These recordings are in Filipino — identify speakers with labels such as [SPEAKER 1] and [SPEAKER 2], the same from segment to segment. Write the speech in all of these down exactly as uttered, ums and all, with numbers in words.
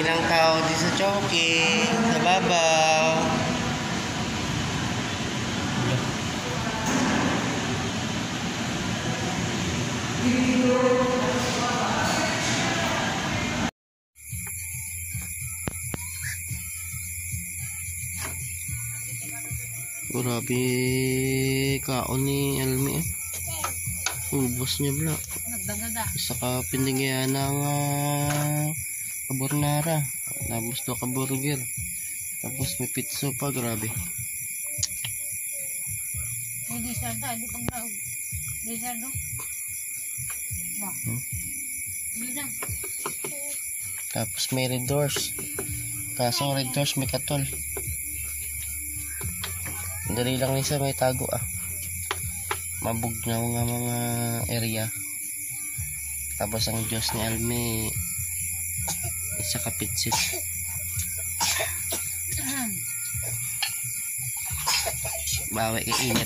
[SPEAKER 1] ilang tao di sa choking, sa babaw. Grabe kaon ni Elmi eh. Ubos niya bla. Isa ka pinigyan ng uh, kabornara. Tapos to ka burger. Tapos may pizza pa, grabe.
[SPEAKER 2] Hindi siya da, hindi pang naog. Hindi siya do. Hindi na.
[SPEAKER 1] Tapos may red doors. Kaso red doors may katol. Dali lang nisa may tago ah. Mabugnaw nga mga area. Tapos ang Diyos ni Alme isa kapitsit. Bawi kay init.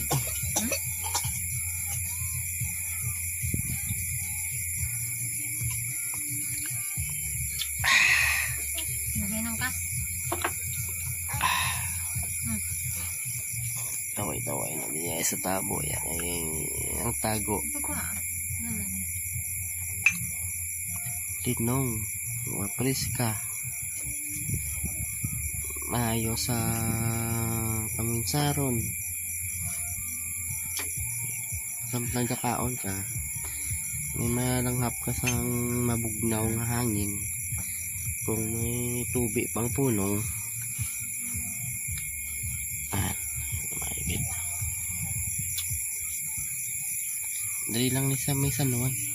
[SPEAKER 2] Naginom ka?
[SPEAKER 1] Taway-taway na niya sa tabo yan. Ay, ang tago. Tinong, mapris ka. Maayo sa paminsaron. Sampai nagkakaon ka, may malanghap ka sa mabugnaw ng hangin. Kung may tubig pang punong, dali lang ni sa may sanuan.